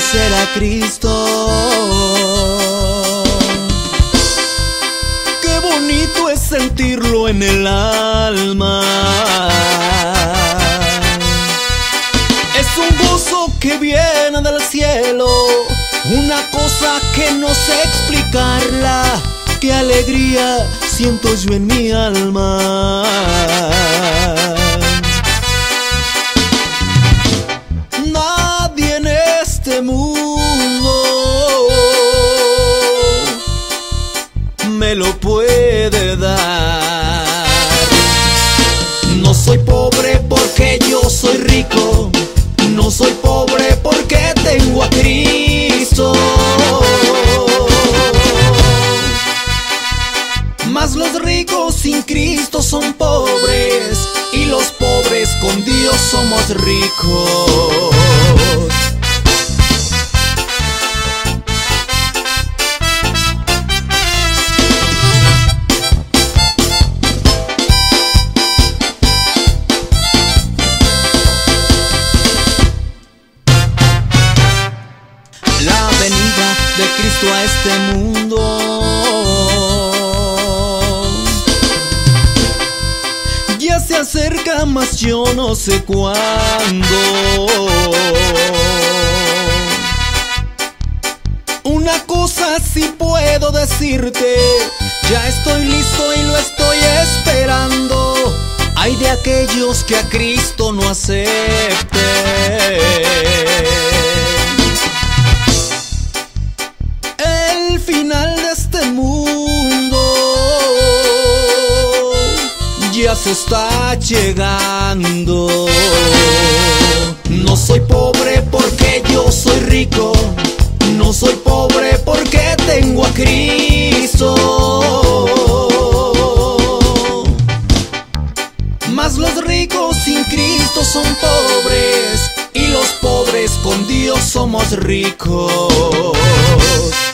conocer a Cristo. Qué bonito es sentirlo en el alma. Es un gozo que viene del cielo, una cosa que no sé explicarla. Qué alegría siento yo en mi alma. Nadie en este mundo me lo puede dar. No soy pobre porque yo soy rico. No soy pobre porque tengo a Cristo. Mas los ricos sin Cristo son pobres, y los pobres con Dios somos ricos. La venida de Cristo a este mundo ya se acerca, mas yo no sé cuándo. Una cosa sí puedo decirte, ya estoy listo y lo estoy esperando. Ay de aquellos que a Cristo no acepten. El final de este mundo ya se está llegando. No soy pobre porque yo soy rico. No soy pobre porque tengo a Cristo. Mas los ricos sin Cristo son pobres, y los pobres con Dios somos ricos.